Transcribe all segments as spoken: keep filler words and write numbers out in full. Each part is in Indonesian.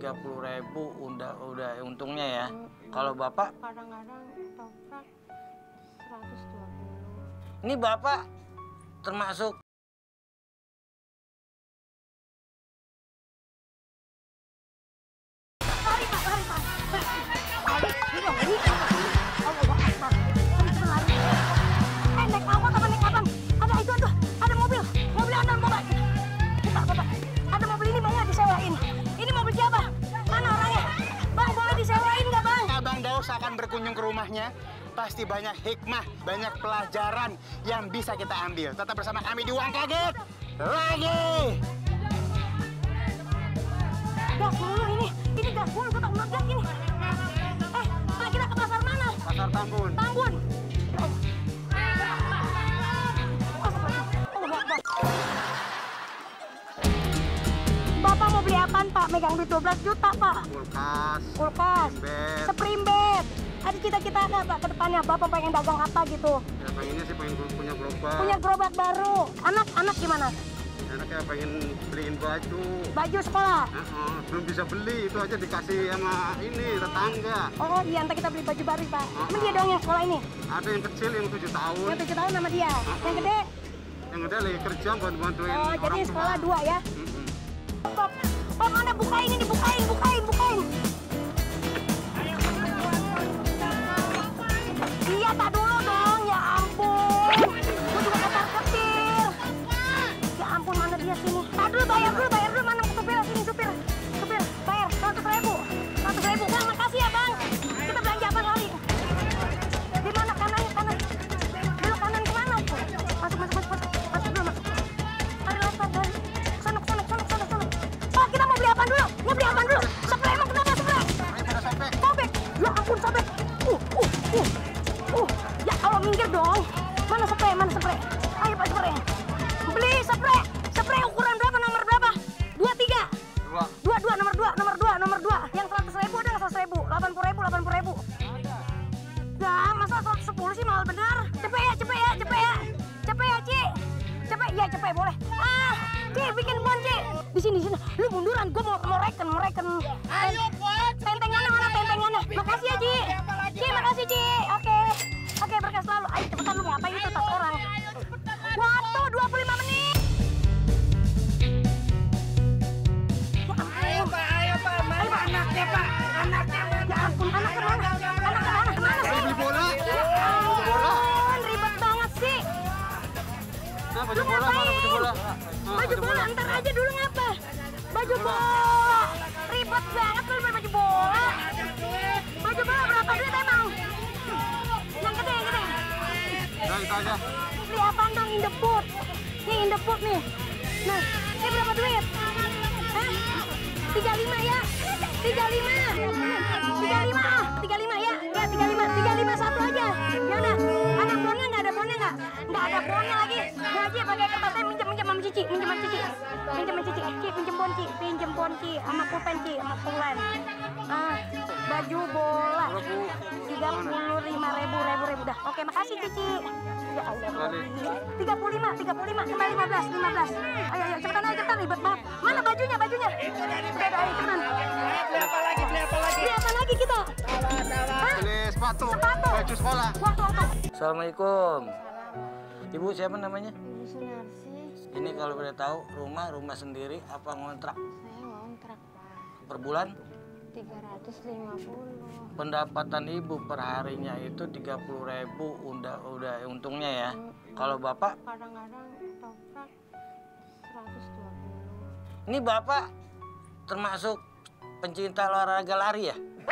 tiga puluh ribu udah udah untungnya ya. Hmm. Kalau Bapak? Kadang-kadang toprak seratus dua puluh. Ini Bapak termasuk lari Pak, lari Pak. Lari, ini dong, ini apa? Allah Akbar. Ini lari. Eh, naik apa kapan naik kapan? Ada itu tuh, ada mobil. Mobil anon Bapak. Bapak, Bapak. Ada mobil ini mau nggak disewain? Ini mobil siapa? Mana orangnya? Bang, boleh disewain nggak Bang? Abang Daus akan berkunjung ke rumahnya. Pasti banyak hikmah, banyak pelajaran yang bisa kita ambil. Tetap bersama kami di Uang Kaget lagi. Gas mulu ini, ini gas mulu, gue tak mau gas ini. Eh, Pak, kita ke pasar mana? Pasar Tambun. Tambun. Oh. Bapak mau beli apaan Pak? Megang duit dua belas juta Pak. Kulkas. Kulkas. Spring bed. Ada cita-cita ada Pak ke depannya? Bapak pengen dagang apa gitu? Ya pengennya sih pengen punya gerobak. Punya gerobak baru. Anak-anak gimana? Anaknya pengen beliin baju. Baju sekolah? Uh -uh, belum bisa beli, itu aja dikasih sama ini tetangga. Oh iya, ntar kita beli baju baru Pak. Uh -uh. Emang dia doang yang sekolah ini? Ada yang kecil yang tujuh tahun. Yang tujuh tahun sama dia. Uh -uh. Yang gede? Yang gede lagi kerja buat bantuin. Oh orang jadi sekolah tua. dua ya? Uh -uh. Pop, pop mana bukain ini, bukain, bukain, bukain. Iya tak dulu dong, ya ampun. Gue juga ketar ketir. Ya ampun mana dia sini. Tak dulu bayar dulu, bayar dulu mana supir sini supir. Supir bayar seratus ribu, seratus ribu. Bang makasih ya bang. Kita belanja apa kali? Di mana kanan kanan? Belok kanan kemana? Masuk masuk masuk masuk masuk dulu masuk. Mari lewat lewat. Sana sana sana sana sana. Oh kita mau beli apa dulu? Mau beli apa dulu? Spray emang kenapa spray? Sobek. Ya ampun sobek. Uh uh uh. Uh, ya Allah minggir dong. Mana spray? Mana spray? Ayo Pak spray. Beli spray. Spray ukuran berapa? Nomor berapa? Dua tiga. Dua. Dua dua nomor dua nomor dua nomor dua. Yang seratus ribu ada nggak seratus ribu? Delapan puluh ribu delapan puluh ribu. Ya masa seratus sepuluh sih mahal bener. Cepet ya cepet ya cepet ya cepet ya Ci. Cepet ya cepet boleh. Ah Ci bikin bon Ci. Di sini di sini. Lu munduran. Gue mau mau reken mau reken. Ayo buat. Tentengannya mana tentengannya? Makasih ya Ci. Ci makasih Ci. Oke. Oke berkas selalu. Ayo cepetan lu ngapain itu tas orang. Waktu dua puluh lima menit. Ayo Pak, ayo Pak, mana anaknya Pak? Anaknya Ya ampun, anak kemana? Anak kemana? Kemana sih? Beli bola. Ya ampun, ribet banget sih. Nah, baju bola mana baju bola? Baju bola, ntar aja dulu ngapa? Baju bola. Ribet banget lu beli baju bola. Baju bola berapa duit emang? Yang gede, yang gede. Nah, itu aja. Beli apaan dong, in the food. Nih, in the food nih. Nah, ini berapa duit? Hah? tiga puluh lima ya? tiga puluh lima. tiga puluh lima ah, tiga puluh lima ya? Ya, tiga puluh lima. tiga puluh lima satu aja. Ya udah. Anak bonnya enggak ada bonnya enggak? Enggak ada bonnya lagi. Ngaji pakai kertasnya minjem minjem sama Cici, minjem sama Cici. Minjem sama Cici. Ci, pinjem bon Ci, pinjem bon Ci sama pulpen Ci, sama pulpen. Ah, baju bola. tiga puluh lima ribu, ribu, ribu dah. Oke, makasih Cici. Ya Allah. tiga puluh lima, tiga puluh lima, kembali lima belas, lima belas. Ayo, ayo, cepetan aja, cepetan, ribet banget. Mana bajunya, bajunya? Udah, udah, ayo, cepetan. beli apa lagi, beli apa lagi? Beli apa lagi kita? Hah? Beli sepatu. Sepatu. Baju sekolah. Waktu, waktu. Assalamualaikum. Ibu siapa namanya? Ibu Sunarsi, Ini kalau boleh tahu rumah rumah sendiri apa ngontrak? saya ngontrak Pak, Per bulan? tiga ratus lima puluh. Pendapatan ibu per harinya itu tiga puluh ribu udah udah untungnya ya. Kalau bapak? Kadang-kadang toprak seratus dua puluh. Ini bapak termasuk pencinta olahraga lari ya?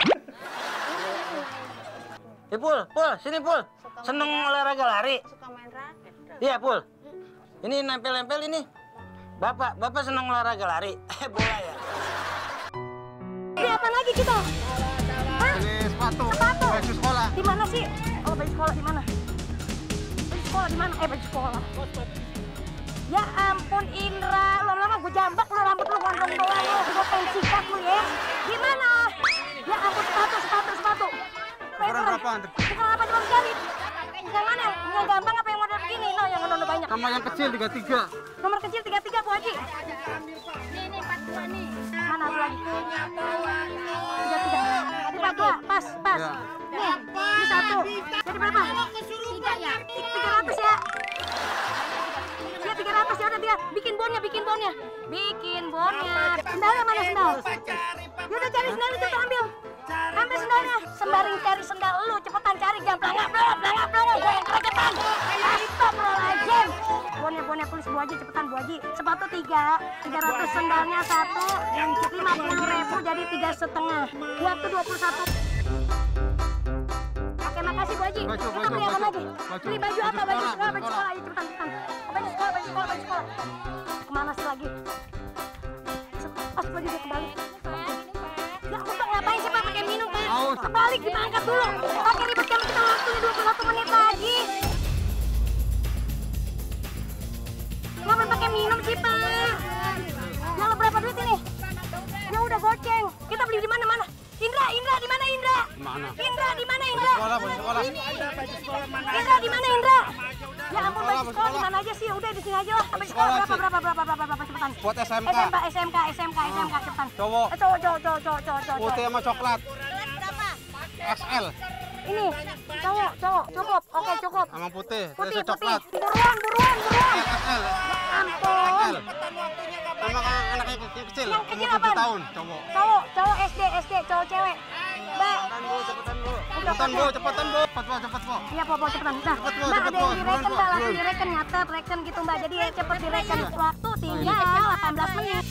Eh Pul, Pul, sini Pul. Seneng olahraga lari? Suka main raket. Iya Pul. Ini nempel-nempel ini. Bapak, bapak seneng olahraga lari? Eh bola ya? Beli apa lagi kita? Hah? Beli sepatu. Sepatu. Baju sekolah. Di mana sih? Oh, baju sekolah di mana? Baju sekolah di mana? Eh, baju sekolah. Ya ampun Indra, lama-lama gue jambak lu rambut lu gondrong doang lu, gue pengen sikat lu ya. Gimana? Ya ampun sepatu, sepatu, sepatu. Ukuran berapaan? Bukan apa cuma sekali. Yang mana? Yang gampang apa yang model nomor begini, no yang nomor banyak. Sama yang kecil tiga tiga. Nomor kecil tiga tiga Bu Haji. Ini ini empat dua nih. Mana satu lagi? tiga tiga. empat dua, pas, pas. Ya. Nih, ini satu. Jadi berapa? Tiga ya. tiga ratus ya. Ya tiga ratus ya udah dia bikin bonnya, bikin bonnya. Bikin bonnya. Sendalnya mana sendal? Ya udah cari sendal itu ambil. Ambil sendalnya. Sembaring cari sendal lu, cepetan cari jam pelangap belum, pelangap belum. Gue yang kerecetan. Astagfirullahaladzim. Bonnya, bonnya tulis Bu Haji, cepetan Bu Haji. Sepatu tiga, tiga ratus sendalnya satu, lima puluh ribu jadi tiga setengah. Waktu dua puluh satu. Oke, makasih Bu Haji. Baju, Kita baju, beli apa baju. lagi? Baju. Beli baju apa? Baju Baju sekolah, sekolah, baju baju sekolah. Ayo cepetan, cepetan. Baju sekolah, baju sekolah, baju sekolah. Kemana sih lagi? Pas baju dia kembali. Ya Bapak ngapain sih Pak pakai minum Pak? Aus. Kebalik kita angkat dulu. Pakai ribet kan kita waktunya dua puluh satu menit lagi. Ngapain pakai minum sih Pak? Ya lo berapa duit ini? Ya udah goceng. Kita beli di mana mana? Indra, Indra di mana Indra? Mana? Indra di mana Indra? Sekolah, baju sekolah. Indra di mana Indra? Ya ampun baju sekolah di mana aja sih? Udah di sini aja lah. Baju sekolah berapa berapa berapa berapa berapa cepetan? Buat S M K. S M K, S M K, S M K, S M K cepetan. Cowok. Eh, Cowok, cowok, cowok, cowok, cowok, cowok. Putih sama coklat. X L. Ini cowok, cowok, cukup. Oke cukup. Sama putih. Putih, Terus putih. coklat. Buruan, buruan, buruan. X L. Ampun. X L. Sama anak yang kecil. Yang kecil Umur tujuh apaan? tahun. Cowok. Cowok, cowok S D, S D, cowok cewek. Mbak. Cepetan bu, cepetan bu. Cepetan bu, cepet bu, cepet bu. Iya, Popo cepetan. Nah, Cepet, Bu, Mbak cepet, ada Bu. yang direken, Buruan, Bu. Mbak. Langsung Buruan. direken, nyatet, reken gitu, Mbak. Jadi ya cepet direken. Waktu tinggal delapan belas menit.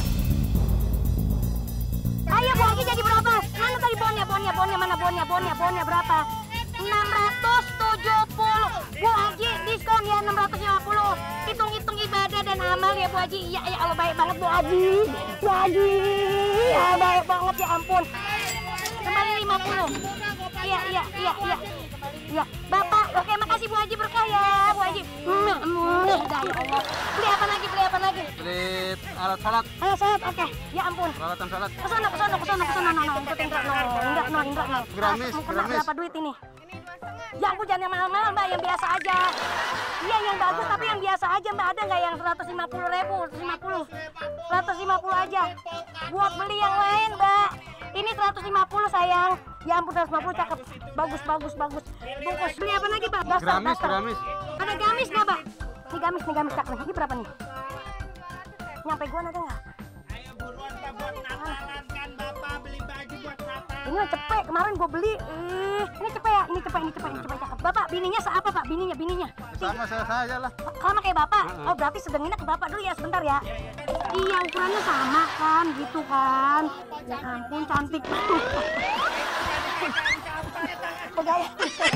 Ayo, Bu Haji jadi berapa? Mana tadi bonnya, bonnya, bonnya, mana bonnya, bonnya, bonnya berapa? enam ratus tujuh puluh. Bu Haji diskon ya enam ratus lima puluh. Hitung-hitung ibadah dan amal ya Bu Haji. Ya, ya Allah baik banget Bu Haji. Bu Haji. Ya baik banget ya ampun. Kembali lima puluh. Iya, iya, iya, iya. Iya, Bapak. Oke, makasih Bu Haji berkah ya, Bu Haji. Nah, nah, dah ya Allah. Beli apa lagi? Beli apa lagi? Beli alat sholat. Ayo, salat. Oke. Ya ampun. Peralatan sholat. Kesana, kesana, kesana, kesana, no, no, ikut Indra, no, Indra, no, Indra, no. Gramis, Mau kena gramis. berapa duit ini? Ya ampun, jangan yang mahal-mahal, Mbak, yang biasa aja. Iya, yang bagus, tapi yang biasa aja, Mbak. Ada nggak yang seratus lima puluh ribu, seratus lima puluh? seratus lima puluh aja. Buat beli yang lain, Mbak. Ini seratus lima puluh, sayang. Ya ampun, seratus lima puluh, cakep. Bagus, bagus, bagus. Bungkus. Beli apa lagi, Pak? Daster, Gramis, daster. gramis. Ada gamis nggak, Pak? Ini gamis, nih gamis, cakep. Ini berapa nih? Nyampe gua ada nggak? Ini cepet, kemarin gue beli. Eh, ini cepet ya, ini cepet, ini cepet, ini cepet cakep. Bapak, bininya seapa Pak? Bininya, bininya. Sama saya saja lah. Sama kayak Bapak? Oh, berarti sedenginnya ke Bapak dulu ya, sebentar ya. Iya, ukurannya sama kan, gitu kan. Ya ampun, cantik. Pegaya.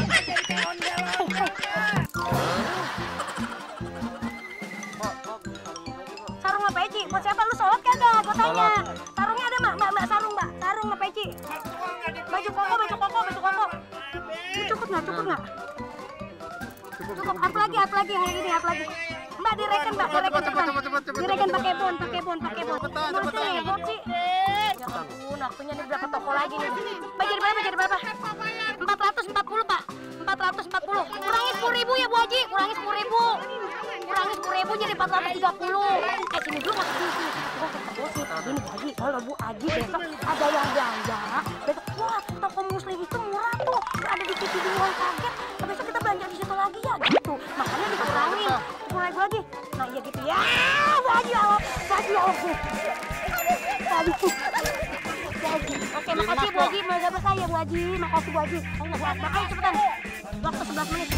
Sarung apa Peci? Buat siapa lu sholat kagak? Gue tanya. Sarungnya ada Mbak, Mbak, Mbak, sarung Mbak. Sarung apa Peci? Baju koko, baju koko, baju koko. Ini cukup nggak? Cukup nggak? Cukup. Apa lagi? Apa lagi yang ini? Apa lagi? Mbak direken Mbak, direken cepetan. Direken pakai bon, pakai bon, pakai bon. Bon sih, bon sih. Ya ampun, waktunya nih berapa toko lagi nih? Mbak jadi berapa? Jadi berapa? empat ratus empat puluh Pak. empat ratus empat puluh. Kurangi sepuluh ribu ya Bu Haji. Kurangi sepuluh ribu. Kurangi sepuluh ribu jadi empat ratus tiga puluh. Eh sini dulu Mas, sini sini. Gue ketemu sih. Gini Bu Haji, kalau Bu Haji besok ada yang belanja, besok wah toko muslim itu murah tuh. Ada di T V di Uang Kaget. Besok kita belanja di situ lagi ya gitu. Makanya dikurangin sepuluh ribu lagi. Nah iya gitu ya. Bu Haji ya Allah. Bu Haji ya Allah. Bu Haji. Oke, makasih Bu Haji. Moga berkah ya Bu Haji. Makasih Bu Haji. Allah Akbar. Ayo cepetan. Waktu sebelas menit.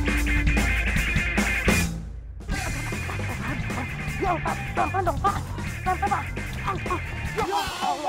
Ya Pak, pelan-pelan dong Pak. Pelan-pelan Pak. Ya Allah.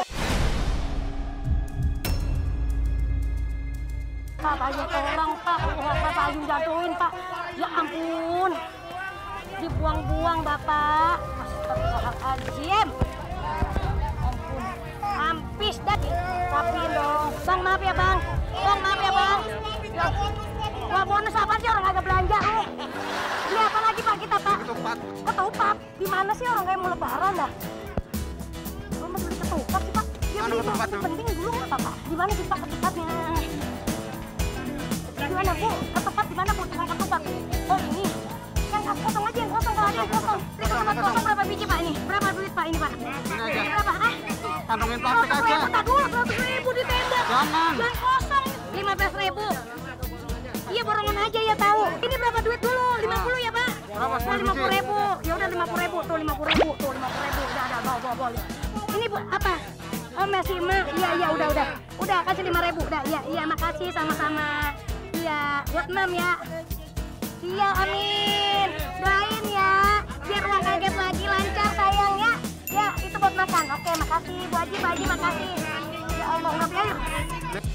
Pak, banyak orang Pak. Allah Akbar, Pak Ayun jatuhin Pak. Ya ampun. Dibuang-buang Bapak. Astagfirullahaladzim. Ampun. Hampis dah. Rapiin dong. Bang, maaf ya Bang. Bang, maaf ya Bang. Ya. Wah, bonus apa sih orang agak belanja lu? Beli apa lagi Pak kita Pak? Ketupat. Ketupat? Di mana sih orang kayak mau lebaran dah? Lu mau beli ketupat sih Pak? Ya Mana beli ketupat yang tuh? penting dulu nggak Pak? Di mana sih Pak ketupatnya? Gimana Bu? Ketupat di mana Bu? Tukang ketupat. Oh ini. Yang kosong aja, yang kosong kalau ada yang kosong. Ini ketupat kosong berapa biji Pak ini? Berapa duit Pak ini Pak? Ini aja. Berapa? Ah? Kantongin plastik seratus aja. ribu, tak dulu seratus ribu di tenda. Jangan. Yang kosong lima belas ribu. Iya borongan aja ya tahu. Ini berapa duit dulu? lima puluh ya Pak? Berapa? Nah, lima puluh ribu. Ya udah lima puluh ribu tuh lima puluh ribu tuh lima puluh ribu. Udah ada bawa bawa bawa. Ini Bu apa? Oh masih emak. Iya iya udah udah. Udah kasih lima ribu. Udah iya iya makasih sama-sama. Iya buat Mam ya. Iya amin. Doain ya. Biar uang kaget lagi lancar sayang ya. Ya itu buat makan. Oke makasih Bu Haji Pak Haji makasih. Ya Allah udah biar.